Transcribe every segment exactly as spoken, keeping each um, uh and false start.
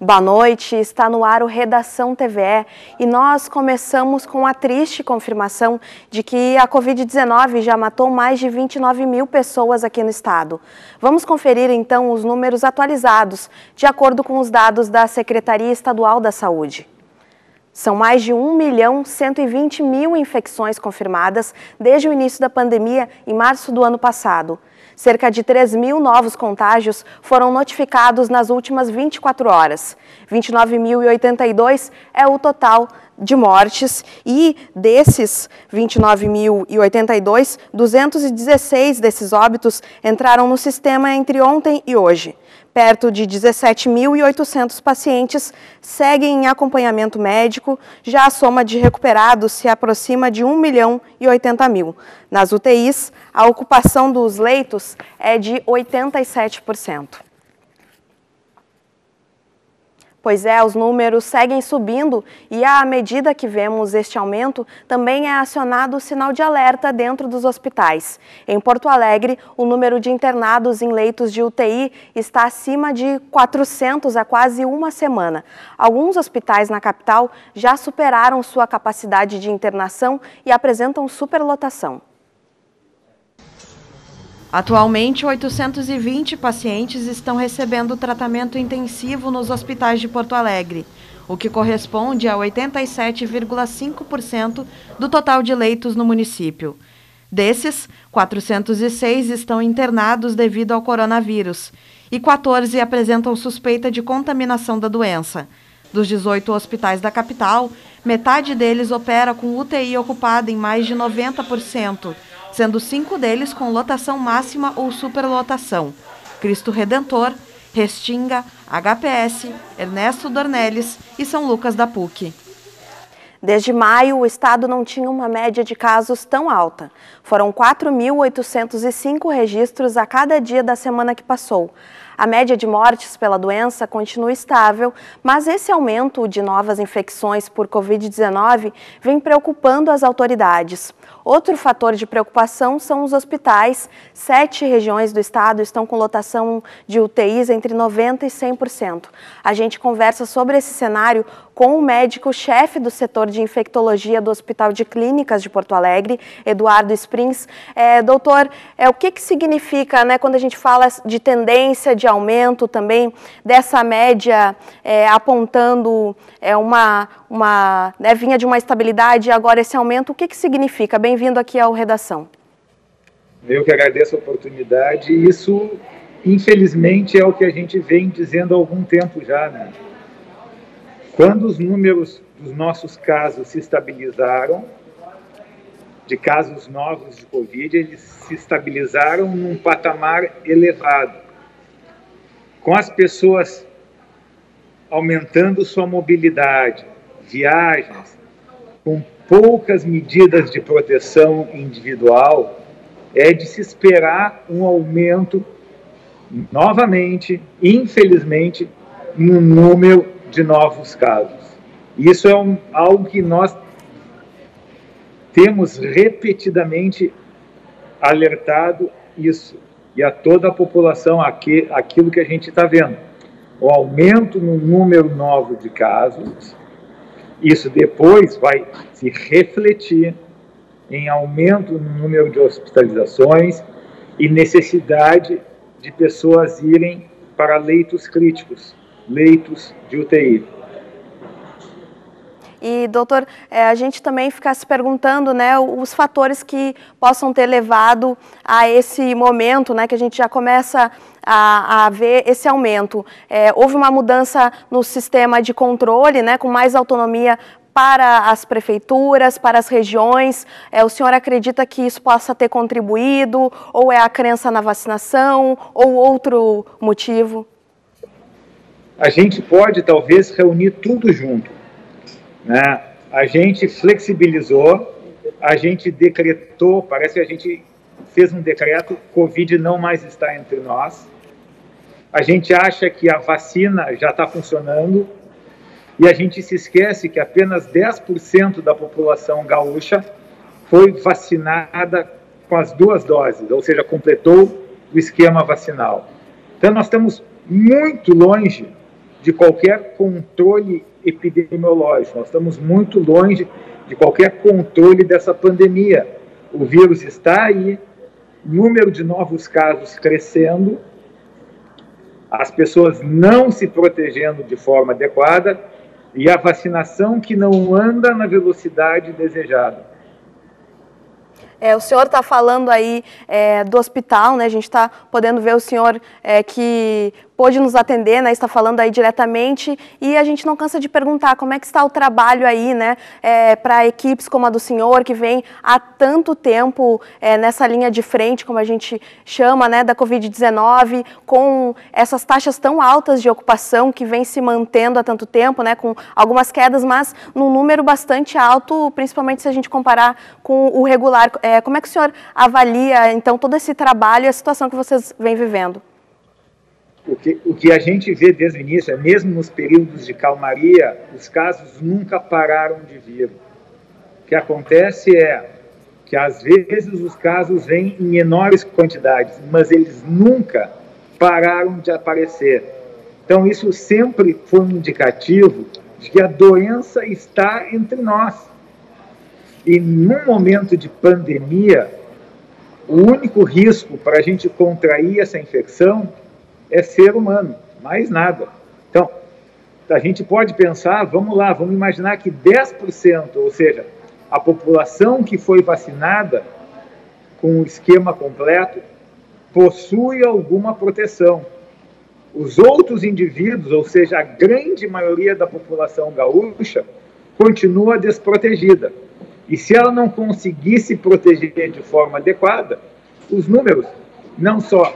Boa noite, está no ar o Redação T V E e nós começamos com a triste confirmação de que a Covid dezenove já matou mais de vinte e nove mil pessoas aqui no estado. Vamos conferir então os números atualizados, de acordo com os dados da Secretaria Estadual da Saúde. São mais de um milhão cento e vinte mil infecções confirmadas desde o início da pandemia em março do ano passado. Cerca de três mil novos contágios foram notificados nas últimas vinte e quatro horas. vinte e nove mil e oitenta e dois é o total de mortes e desses vinte e nove mil e oitenta e dois, duzentos e dezesseis desses óbitos entraram no sistema entre ontem e hoje. Perto de dezessete mil e oitocentos pacientes seguem em acompanhamento médico, já a soma de recuperados se aproxima de um milhão e oitenta mil. Nas U T Is, a ocupação dos leitos é de oitenta e sete por cento. Pois é, os números seguem subindo e à medida que vemos este aumento, também é acionado o sinal de alerta dentro dos hospitais. Em Porto Alegre, o número de internados em leitos de U T I está acima de quatrocentos há quase uma semana. Alguns hospitais na capital já superaram sua capacidade de internação e apresentam superlotação. Atualmente, oitocentos e vinte pacientes estão recebendo tratamento intensivo nos hospitais de Porto Alegre, o que corresponde a oitenta e sete vírgula cinco por cento do total de leitos no município. Desses, quatrocentos e seis estão internados devido ao coronavírus e quatorze apresentam suspeita de contaminação da doença. Dos dezoito hospitais da capital, metade deles opera com U T I ocupada em mais de noventa por cento, sendo cinco deles com lotação máxima ou superlotação: Cristo Redentor, Restinga, H P S, Ernesto Dornelles e São Lucas da P U C. Desde maio, o estado não tinha uma média de casos tão alta. Foram quatro mil oitocentos e cinco registros a cada dia da semana que passou. A média de mortes pela doença continua estável, mas esse aumento de novas infecções por Covid dezenove vem preocupando as autoridades. Outro fator de preocupação são os hospitais. Sete regiões do estado estão com lotação de U T Is entre noventa por cento e cem por cento. A gente conversa sobre esse cenário com o médico-chefe do setor de infectologia do Hospital de Clínicas de Porto Alegre, Eduardo Springs. É, doutor, é, o que, que significa, né, quando a gente fala de tendência de aumento também dessa média é, apontando é, uma, uma né, vinha de uma estabilidade e agora esse aumento, o que, que significa? Bem-vindo aqui ao Redação. Eu que agradeço a oportunidade. Isso, infelizmente, é o que a gente vem dizendo há algum tempo já, né? Quando os números dos nossos casos se estabilizaram, de casos novos de Covid, eles se estabilizaram num patamar elevado, com as pessoas aumentando sua mobilidade, viagens, com poucas medidas de proteção individual, é de se esperar um aumento, novamente, infelizmente, no número de novos casos. Isso é um, algo que nós temos repetidamente alertado isso, e a toda a população aqui, aquilo que a gente está vendo. O aumento no número novo de casos, isso depois vai se refletir em aumento no número de hospitalizações e necessidade de pessoas irem para leitos críticos, leitos de U T I. E, doutor, a gente também fica se perguntando, né, os fatores que possam ter levado a esse momento, né, que a gente já começa a, a ver esse aumento. É, houve uma mudança no sistema de controle, né, com mais autonomia para as prefeituras, para as regiões. É, o senhor acredita que isso possa ter contribuído, ou é a crença na vacinação, ou outro motivo? A gente pode, talvez, reunir tudo junto, né? A gente flexibilizou, a gente decretou, parece que a gente fez um decreto, Covid não mais está entre nós. A gente acha que a vacina já está funcionando e a gente se esquece que apenas dez por cento da população gaúcha foi vacinada com as duas doses, ou seja, completou o esquema vacinal. Então nós estamos muito longe de qualquer controle epidemiológico. Nós estamos muito longe de qualquer controle dessa pandemia. O vírus está aí, número de novos casos crescendo, as pessoas não se protegendo de forma adequada e a vacinação que não anda na velocidade desejada. É, o senhor está falando aí é, do hospital, né? A gente está podendo ver o senhor é, que pôde nos atender, né? Está falando aí diretamente e a gente não cansa de perguntar como é que está o trabalho aí, né? É, para equipes como a do senhor, que vem há tanto tempo é, nessa linha de frente, como a gente chama, né? Da covid dezenove, com essas taxas tão altas de ocupação que vem se mantendo há tanto tempo, né? Com algumas quedas, mas num número bastante alto, principalmente se a gente comparar com o regular. É, como é que o senhor avalia, então, todo esse trabalho e a situação que vocês vêm vivendo? O que, o que a gente vê desde o início é, mesmo nos períodos de calmaria, os casos nunca pararam de vir. O que acontece é que, às vezes, os casos vêm em menores quantidades, mas eles nunca pararam de aparecer. Então, isso sempre foi um indicativo de que a doença está entre nós. E, num momento de pandemia, o único risco para a gente contrair essa infecção é ser humano, mais nada. Então, a gente pode pensar, vamos lá, vamos imaginar que dez por cento, ou seja, a população que foi vacinada com o esquema completo, possui alguma proteção. Os outros indivíduos, ou seja, a grande maioria da população gaúcha, continua desprotegida. E se ela não conseguir se proteger de forma adequada, os números não só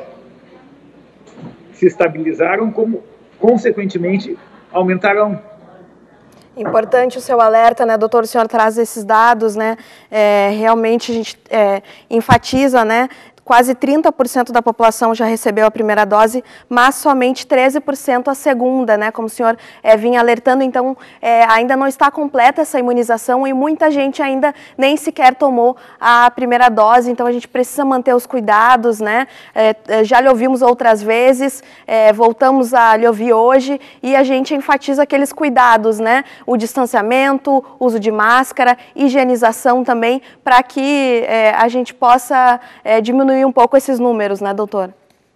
se estabilizaram, como, consequentemente, aumentarão. Importante o seu alerta, né, doutor? O senhor traz esses dados, né? É, realmente a gente é, enfatiza, né? Quase trinta por cento da população já recebeu a primeira dose, mas somente treze por cento a segunda, né? Como o senhor é, vinha alertando, então é, ainda não está completa essa imunização e muita gente ainda nem sequer tomou a primeira dose, então a gente precisa manter os cuidados, né? É, já lhe ouvimos outras vezes, é, voltamos a lhe ouvir hoje e a gente enfatiza aqueles cuidados, né? O distanciamento, uso de máscara, higienização também, para que é, a gente possa é, diminuir um pouco esses números, né, doutor?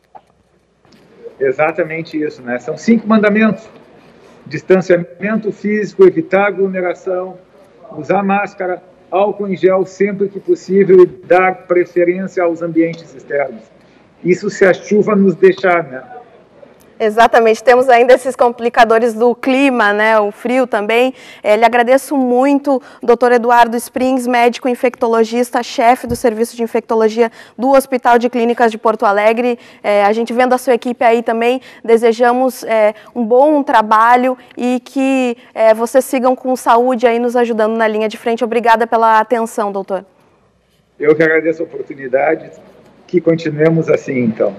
Exatamente isso, né? São cinco mandamentos: distanciamento físico, evitar aglomeração, usar máscara, álcool em gel sempre que possível e dar preferência aos ambientes externos. Isso se a chuva nos deixar, né? Exatamente, temos ainda esses complicadores do clima, né, o frio também. É, lhe agradeço muito, doutor Eduardo Springs, médico infectologista, chefe do Serviço de Infectologia do Hospital de Clínicas de Porto Alegre. É, a gente vendo a sua equipe aí também, desejamos é, um bom trabalho e que é, vocês sigam com saúde aí nos ajudando na linha de frente. Obrigada pela atenção, doutor. Eu que agradeço a oportunidade, que continuemos assim, então.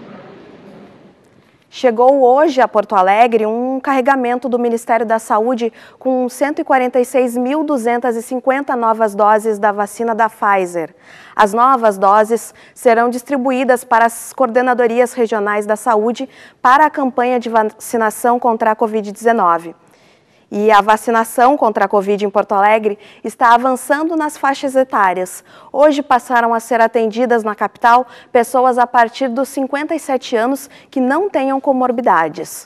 Chegou hoje a Porto Alegre um carregamento do Ministério da Saúde com cento e quarenta e seis mil duzentas e cinquenta novas doses da vacina da Pfizer. As novas doses serão distribuídas para as coordenadorias regionais da saúde para a campanha de vacinação contra a covid dezenove. E a vacinação contra a Covid em Porto Alegre está avançando nas faixas etárias. Hoje passaram a ser atendidas na capital pessoas a partir dos cinquenta e sete anos que não tenham comorbidades.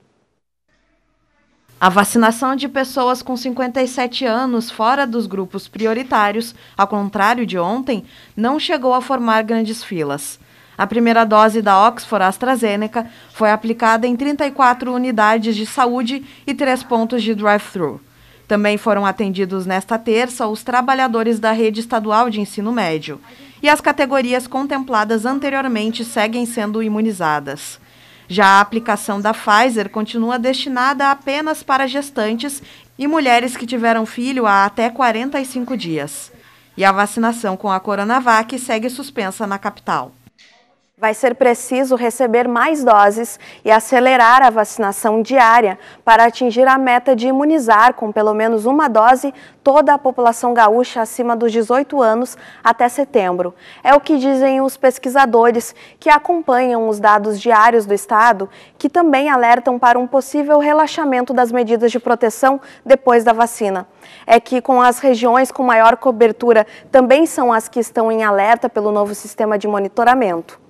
A vacinação de pessoas com cinquenta e sete anos fora dos grupos prioritários, ao contrário de ontem, não chegou a formar grandes filas. A primeira dose da Oxford AstraZeneca foi aplicada em trinta e quatro unidades de saúde e três pontos de drive-thru. Também foram atendidos nesta terça os trabalhadores da rede estadual de ensino médio. E as categorias contempladas anteriormente seguem sendo imunizadas. Já a aplicação da Pfizer continua destinada apenas para gestantes e mulheres que tiveram filho há até quarenta e cinco dias. E a vacinação com a Coronavac segue suspensa na capital. Vai ser preciso receber mais doses e acelerar a vacinação diária para atingir a meta de imunizar com pelo menos uma dose toda a população gaúcha acima dos dezoito anos até setembro. É o que dizem os pesquisadores que acompanham os dados diários do estado, que também alertam para um possível relaxamento das medidas de proteção depois da vacina. É que com as regiões com maior cobertura também são as que estão em alerta pelo novo sistema de monitoramento.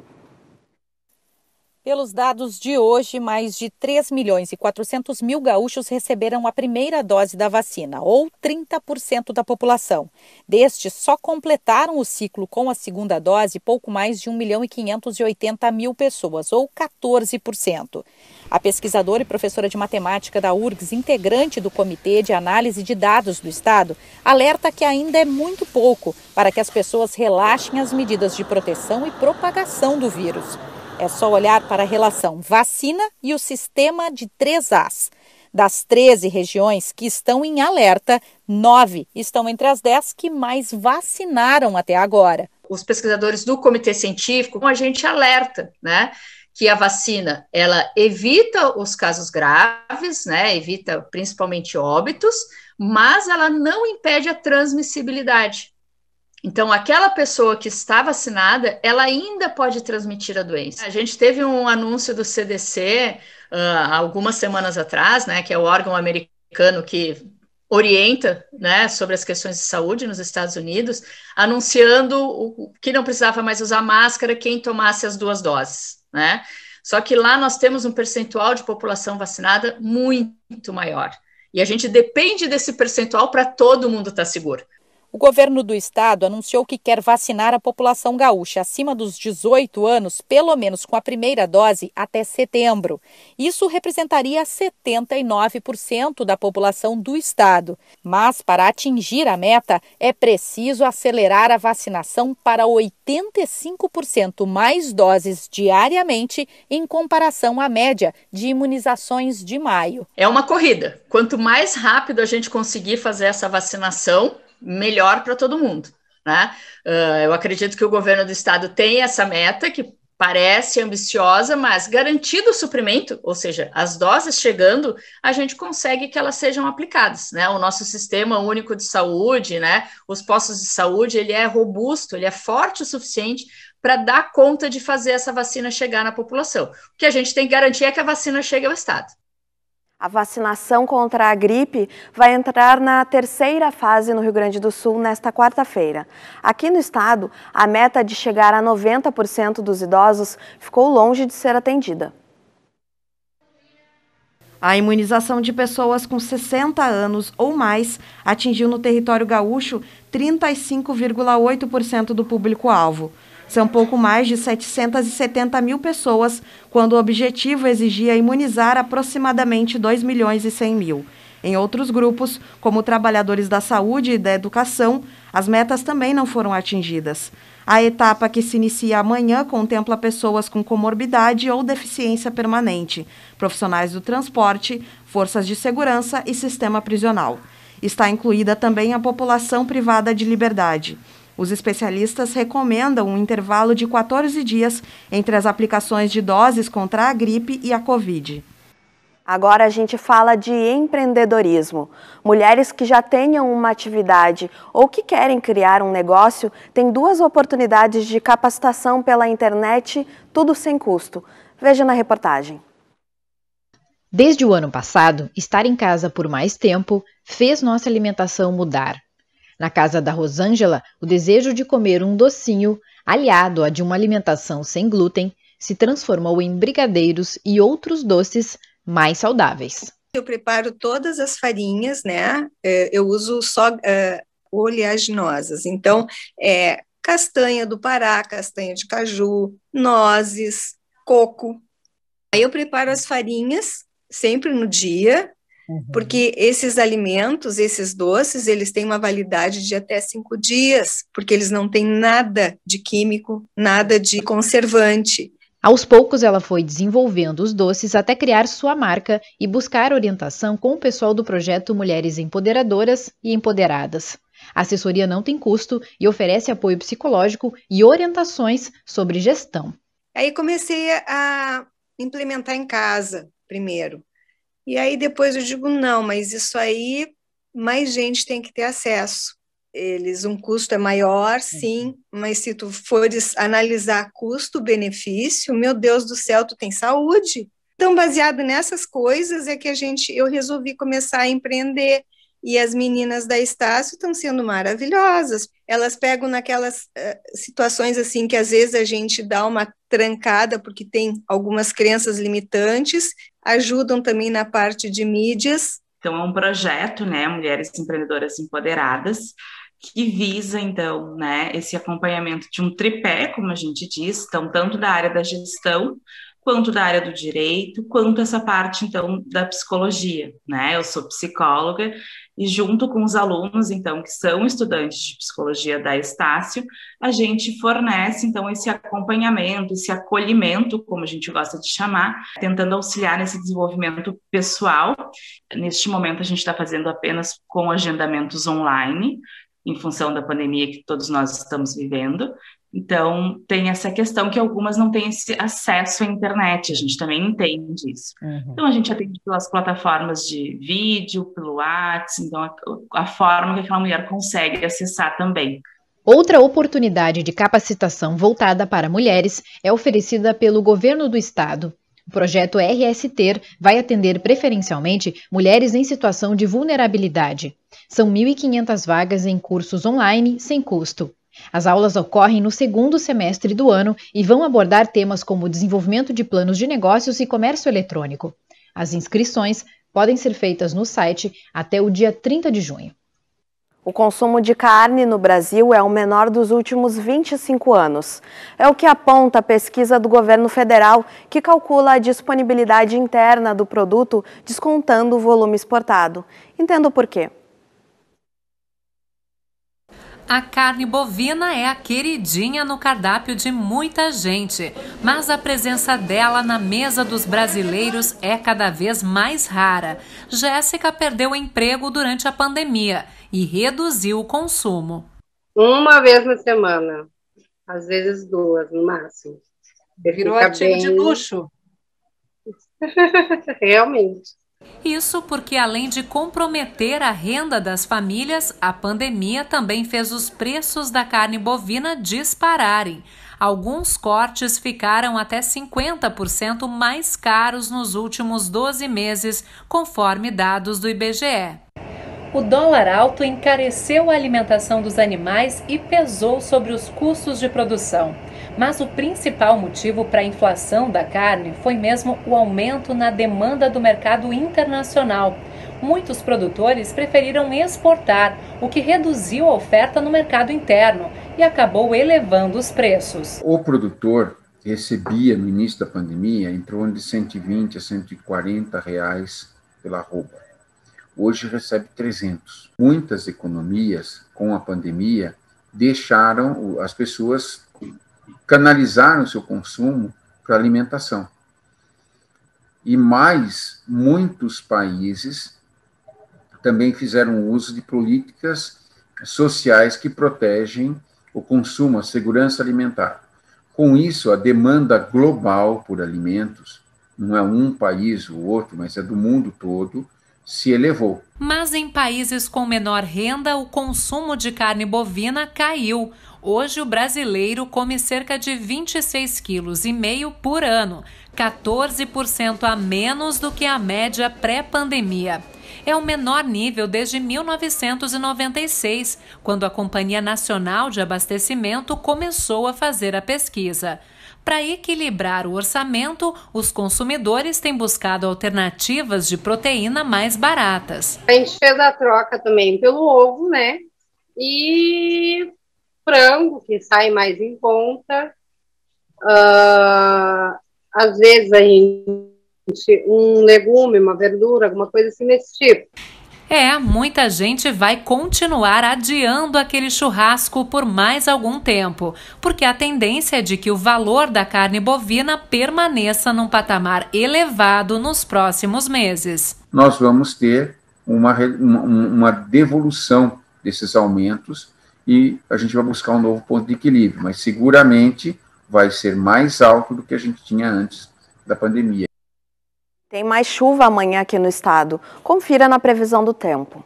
Pelos dados de hoje, mais de três milhões e quatrocentos mil gaúchos receberam a primeira dose da vacina, ou trinta por cento da população. Destes, só completaram o ciclo com a segunda dose pouco mais de um milhão e quinhentos e oitenta mil pessoas, ou quatorze por cento. A pesquisadora e professora de matemática da U R G S, integrante do Comitê de Análise de Dados do Estado, alerta que ainda é muito pouco para que as pessoas relaxem as medidas de proteção e propagação do vírus. É só olhar para a relação vacina e o sistema de três As. Das treze regiões que estão em alerta, nove estão entre as dez que mais vacinaram até agora. Os pesquisadores do Comitê Científico, a gente alerta, né, que a vacina ela evita os casos graves, né, evita principalmente óbitos, mas ela não impede a transmissibilidade. Então, aquela pessoa que está vacinada, ela ainda pode transmitir a doença. A gente teve um anúncio do C D C uh, algumas semanas atrás, né, que é o órgão americano que orienta, né, sobre as questões de saúde nos Estados Unidos, anunciando o, que não precisava mais usar máscara quem tomasse as duas doses, né? Só que lá nós temos um percentual de população vacinada muito maior. E a gente depende desse percentual para todo mundo estar seguro. O governo do estado anunciou que quer vacinar a população gaúcha acima dos dezoito anos, pelo menos com a primeira dose, até setembro. Isso representaria setenta e nove por cento da população do estado. Mas, para atingir a meta, é preciso acelerar a vacinação para oitenta e cinco por cento mais doses diariamente, em comparação à média de imunizações de maio. É uma corrida. Quanto mais rápido a gente conseguir fazer essa vacinação, melhor para todo mundo, né? Uh, eu acredito que o governo do estado tem essa meta, que parece ambiciosa, mas garantido o suprimento, ou seja, as doses chegando, a gente consegue que elas sejam aplicadas, né? O nosso sistema único de saúde, né? Os postos de saúde, ele é robusto, ele é forte o suficiente para dar conta de fazer essa vacina chegar na população. O que a gente tem que garantir é que a vacina chegue ao estado. A vacinação contra a gripe vai entrar na terceira fase no Rio Grande do Sul nesta quarta-feira. Aqui no estado, a meta de chegar a noventa por cento dos idosos ficou longe de ser atendida. A imunização de pessoas com sessenta anos ou mais atingiu no território gaúcho trinta e cinco vírgula oito por cento do público-alvo. São pouco mais de setecentas e setenta mil pessoas, quando o objetivo exigia imunizar aproximadamente dois milhões e cem mil. Em outros grupos, como trabalhadores da saúde e da educação, as metas também não foram atingidas. A etapa que se inicia amanhã contempla pessoas com comorbidade ou deficiência permanente, profissionais do transporte, forças de segurança e sistema prisional. Está incluída também a população privada de liberdade. Os especialistas recomendam um intervalo de quatorze dias entre as aplicações de doses contra a gripe e a Covid. Agora a gente fala de empreendedorismo. Mulheres que já tenham uma atividade ou que querem criar um negócio têm duas oportunidades de capacitação pela internet, tudo sem custo. Veja na reportagem. Desde o ano passado, estar em casa por mais tempo fez nossa alimentação mudar. Na casa da Rosângela, o desejo de comer um docinho, aliado a de uma alimentação sem glúten, se transformou em brigadeiros e outros doces mais saudáveis. Eu preparo todas as farinhas, né? Eu uso só uh, oleaginosas. Então, é castanha do Pará, castanha de caju, nozes, coco. Aí eu preparo as farinhas sempre no dia, uhum. Porque esses alimentos, esses doces, eles têm uma validade de até cinco dias, porque eles não têm nada de químico, nada de conservante. Aos poucos, ela foi desenvolvendo os doces até criar sua marca e buscar orientação com o pessoal do projeto Mulheres Empoderadoras e Empoderadas. A assessoria não tem custo e oferece apoio psicológico e orientações sobre gestão. Aí comecei a implementar em casa primeiro. E aí depois eu digo, não, mas isso aí mais gente tem que ter acesso. Eles, um custo é maior, sim, mas se tu fores analisar custo-benefício, meu Deus do céu, tu tem saúde. Então, baseado nessas coisas, é que a gente, eu resolvi começar a empreender. E as meninas da Estácio estão sendo maravilhosas. Elas pegam naquelas uh, situações assim que às vezes a gente dá uma trancada porque tem algumas crenças limitantes, ajudam também na parte de mídias. Então, é um projeto, né, Mulheres Empreendedoras Empoderadas, que visa, então, né, esse acompanhamento de um tripé, como a gente diz, então, tanto da área da gestão, quanto da área do direito, quanto essa parte, então, da psicologia, né? Eu sou psicóloga e junto com os alunos, então, que são estudantes de psicologia da Estácio, a gente fornece, então, esse acompanhamento, esse acolhimento, como a gente gosta de chamar, tentando auxiliar nesse desenvolvimento pessoal. Neste momento, a gente está fazendo apenas com agendamentos online, em função da pandemia que todos nós estamos vivendo. Então, tem essa questão que algumas não têm esse acesso à internet, a gente também entende isso. Uhum. Então, a gente atende pelas plataformas de vídeo, pelo WhatsApp, então a, a forma que aquela mulher consegue acessar também. Outra oportunidade de capacitação voltada para mulheres é oferecida pelo governo do estado. O projeto R S T E R vai atender preferencialmente mulheres em situação de vulnerabilidade. São mil e quinhentas vagas em cursos online sem custo. As aulas ocorrem no segundo semestre do ano e vão abordar temas como desenvolvimento de planos de negócios e comércio eletrônico. As inscrições podem ser feitas no site até o dia trinta de junho. O consumo de carne no Brasil é o menor dos últimos vinte e cinco anos. É o que aponta a pesquisa do governo federal, que calcula a disponibilidade interna do produto, descontando o volume exportado. Entenda o porquê. A carne bovina é a queridinha no cardápio de muita gente, mas a presença dela na mesa dos brasileiros é cada vez mais rara. Jéssica perdeu o emprego durante a pandemia e reduziu o consumo. Uma vez na semana, às vezes duas no máximo. Virou artigo bem... de luxo. Realmente. Isso porque, além de comprometer a renda das famílias, a pandemia também fez os preços da carne bovina dispararem. Alguns cortes ficaram até cinquenta por cento mais caros nos últimos doze meses, conforme dados do I B G E. O dólar alto encareceu a alimentação dos animais e pesou sobre os custos de produção. Mas o principal motivo para a inflação da carne foi mesmo o aumento na demanda do mercado internacional. Muitos produtores preferiram exportar, o que reduziu a oferta no mercado interno e acabou elevando os preços. O produtor recebia no início da pandemia em torno de cento e vinte a cento e quarenta reais pela arroba. Hoje recebe trezentos. Muitas economias, com a pandemia, deixaram as pessoas canalizaram o seu consumo para alimentação. E mais, muitos países também fizeram uso de políticas sociais que protegem o consumo, a segurança alimentar. Com isso, a demanda global por alimentos, não é um país ou outro, mas é do mundo todo, se elevou. Mas em países com menor renda, o consumo de carne bovina caiu. Hoje, o brasileiro come cerca de vinte e seis quilos e meio por ano, quatorze por cento a menos do que a média pré-pandemia. É o menor nível desde mil novecentos e noventa e seis, quando a Companhia Nacional de Abastecimento começou a fazer a pesquisa. Para equilibrar o orçamento, os consumidores têm buscado alternativas de proteína mais baratas. A gente fez a troca também pelo ovo, né? E frango, que sai mais em conta. Uh, às vezes a gente, um legume, uma verdura, alguma coisa assim desse tipo. É, muita gente vai continuar adiando aquele churrasco por mais algum tempo, porque a tendência é de que o valor da carne bovina permaneça num patamar elevado nos próximos meses. Nós vamos ter uma, uma, uma devolução desses aumentos e a gente vai buscar um novo ponto de equilíbrio, mas seguramente vai ser mais alto do que a gente tinha antes da pandemia. Tem mais chuva amanhã aqui no estado. Confira na previsão do tempo.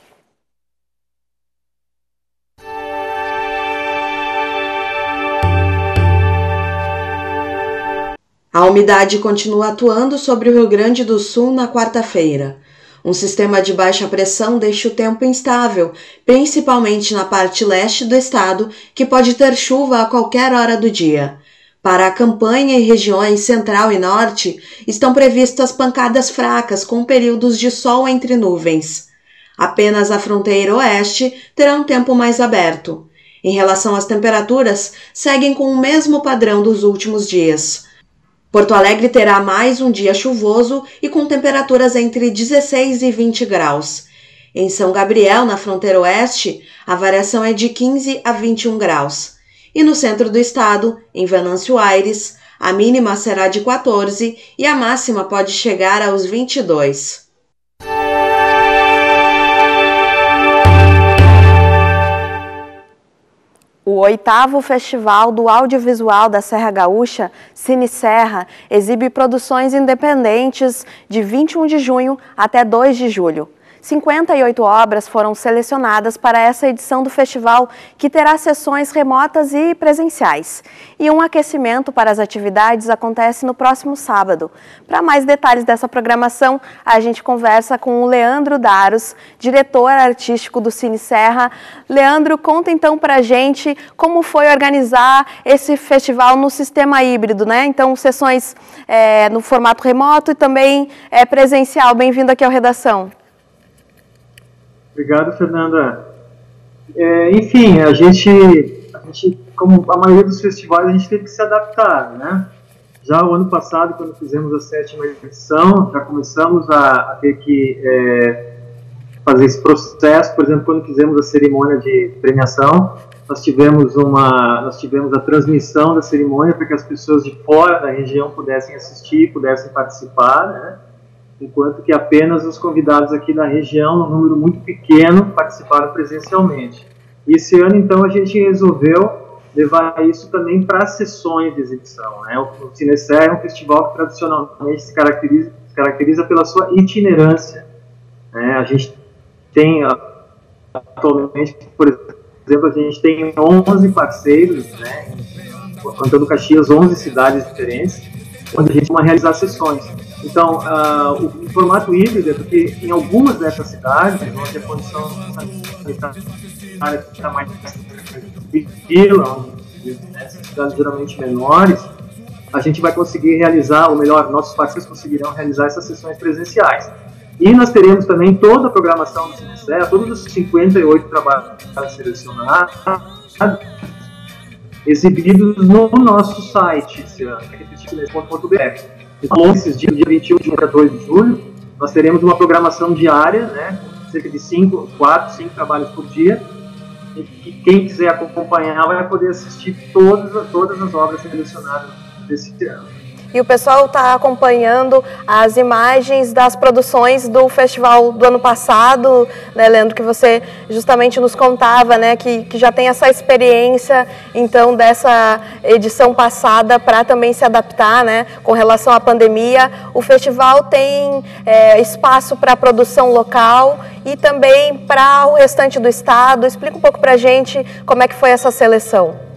A umidade continua atuando sobre o Rio Grande do Sul na quarta-feira. Um sistema de baixa pressão deixa o tempo instável, principalmente na parte leste do estado, que pode ter chuva a qualquer hora do dia. Para a campanha e regiões central e norte, estão previstas pancadas fracas com períodos de sol entre nuvens. Apenas a fronteira oeste terá um tempo mais aberto. Em relação às temperaturas, seguem com o mesmo padrão dos últimos dias. Porto Alegre terá mais um dia chuvoso e com temperaturas entre dezesseis e vinte graus. Em São Gabriel, na fronteira oeste, a variação é de quinze a vinte e um graus. E no centro do estado, em Venâncio Aires, a mínima será de quatorze e a máxima pode chegar aos vinte e dois. O oitavo Festival do Audiovisual da Serra Gaúcha, Cine Serra, exibe produções independentes de vinte e um de junho até dois de julho. cinquenta e oito obras foram selecionadas para essa edição do festival, que terá sessões remotas e presenciais. E um aquecimento para as atividades acontece no próximo sábado. Para mais detalhes dessa programação, a gente conversa com o Leandro Daros, diretor artístico do Cine Serra. Leandro, conta então para a gente como foi organizar esse festival no sistema híbrido, né? Então, sessões é, no formato remoto e também é, presencial. Bem-vindo aqui ao Redação. Obrigado, Fernanda. É, enfim, a gente, a gente, como a maioria dos festivais, a gente teve que se adaptar, né? Já o ano passado, quando fizemos a sétima edição, já começamos a, a ter que é, fazer esse processo. Por exemplo, quando fizemos a cerimônia de premiação, nós tivemos, uma, nós tivemos a transmissão da cerimônia para que as pessoas de fora da região pudessem assistir, pudessem participar, né? Enquanto que apenas os convidados aqui da região, num número muito pequeno, participaram presencialmente. E esse ano, então, a gente resolveu levar isso também para as sessões de exibição, né? O Cine Serra é um festival que tradicionalmente se caracteriza, se caracteriza pela sua itinerância, né? A gente tem, atualmente, por exemplo, a gente tem onze parceiros, né? Contando Caxias, onze cidades diferentes, onde a gente vai realizar sessões. Então, uh, o, o formato híbrido é porque em algumas dessas cidades, onde a condição sanitária está mais tranquila, né, cidades geralmente menores, a gente vai conseguir realizar, ou melhor, nossos parceiros conseguirão realizar essas sessões presenciais. E nós teremos também toda a programação do Cine Serra, todos os cinquenta e oito trabalhos selecionados, exibidos no nosso site, cine ponto ponto b r. Então, esses dias, dia vinte e um a dois de julho, nós teremos uma programação diária, né, cerca de cinco, quatro, cinco trabalhos por dia, e quem quiser acompanhar vai poder assistir todas, todas as obras selecionadas desse ano. E o pessoal está acompanhando as imagens das produções do festival do ano passado, né, Leandro, que você justamente nos contava, né, que, que já tem essa experiência, então, dessa edição passada para também se adaptar, né, com relação à pandemia. O festival tem é, espaço para produção local e também para o restante do estado. Explica um pouco para a gente como é que foi essa seleção.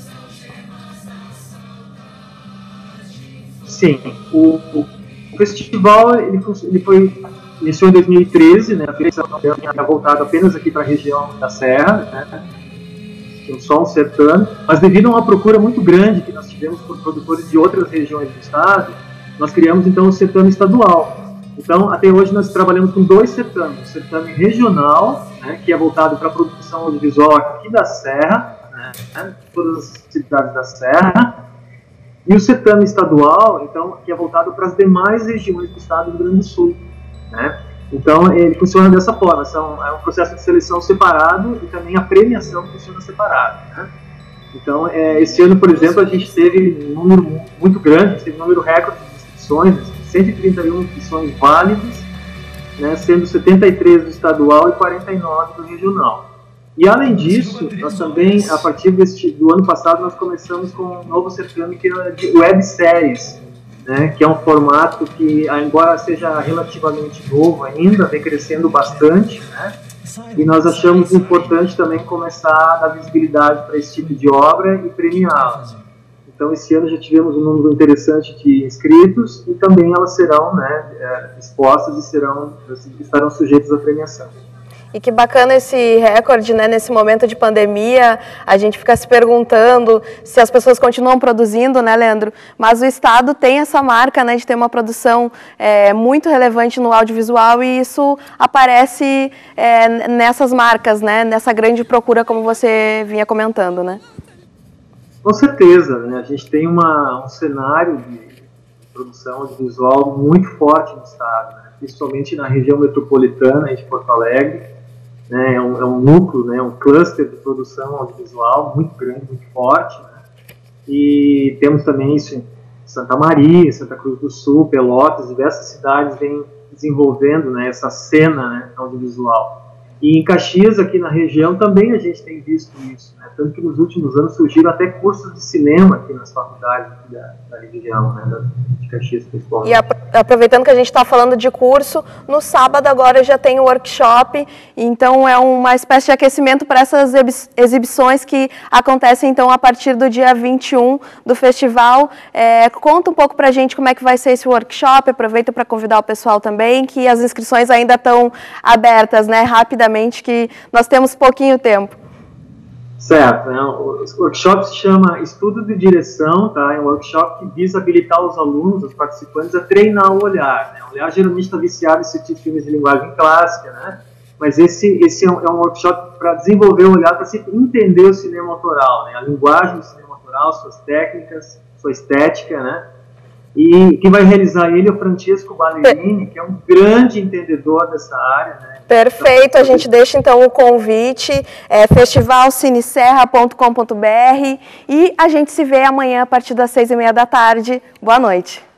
Sim, o, o festival ele foi, ele foi iniciou em dois mil e treze, né? A edição tinha voltado apenas aqui para a região da Serra, né? Tinha só um certame, mas devido a uma procura muito grande que nós tivemos por produtores de outras regiões do estado, nós criamos então o certame estadual. Então, até hoje nós trabalhamos com dois certames, o certame regional, né, que é voltado para a produção audiovisual aqui da Serra, né, todas as cidades da Serra, e o certame estadual, então, que é voltado para as demais regiões do estado do Rio Grande do Sul, né? Então, ele funciona dessa forma, são, é um processo de seleção separado e também a premiação funciona separado, né? Então, é, esse ano, por exemplo, a gente teve um número muito grande, a gente teve um número recorde de inscrições, cento e trinta e uma inscrições válidas, né, sendo setenta e três do estadual e quarenta e nove do regional. E além disso, nós também, a partir deste, do ano passado, nós começamos com um novo certame que é de webséries, né, que é um formato que, embora seja relativamente novo ainda, vem crescendo bastante, né, e nós achamos importante também começar a dar visibilidade para esse tipo de obra e premiá-las. Então, esse ano já tivemos um número interessante de inscritos e também elas serão, né, expostas e serão, estarão sujeitas à premiação. E que bacana esse recorde, né? Nesse momento de pandemia, a gente fica se perguntando se as pessoas continuam produzindo, né, Leandro? Mas o Estado tem essa marca, né, de ter uma produção é, muito relevante no audiovisual e isso aparece é, nessas marcas, né? Nessa grande procura, como você vinha comentando, né? Com certeza, né? A gente tem uma, um cenário de produção audiovisual muito forte no Estado, né? Principalmente na região metropolitana de Porto Alegre. Né, é, um, é um núcleo, né, um cluster de produção audiovisual muito grande, muito forte, né, e temos também isso em Santa Maria, Santa Cruz do Sul, Pelotas, diversas cidades vêm desenvolvendo, né, essa cena, né, audiovisual. E em Caxias, aqui na região, também a gente tem visto isso, né, tanto que nos últimos anos surgiram até cursos de cinema aqui nas faculdades aqui da, da região, né, de Caxias, principalmente. E aproveitando que a gente está falando de curso, no sábado agora já tem o workshop, então é uma espécie de aquecimento para essas exibições que acontecem então a partir do dia vinte e um do festival. É, conta um pouco para a gente como é que vai ser esse workshop, aproveita para convidar o pessoal também, que as inscrições ainda estão abertas, né, rapidamente, que nós temos pouquinho tempo. Certo, né? O workshop se chama Estudo de Direção, tá? É um workshop que visa habilitar os alunos, os participantes, a treinar o olhar, né? O olhar geralmente está viciado em assistir filmes de linguagem clássica, né? Mas esse, esse é, um, é um workshop para desenvolver o olhar, para se entender o cinema autoral, né? A linguagem do cinema autoral, suas técnicas, sua estética, né? E quem vai realizar ele é o Francesco Ballerini, que é um grande entendedor dessa área, né? Perfeito, a gente deixa então o convite, é festival cineserra ponto com ponto br e a gente se vê amanhã a partir das seis e meia da tarde. Boa noite.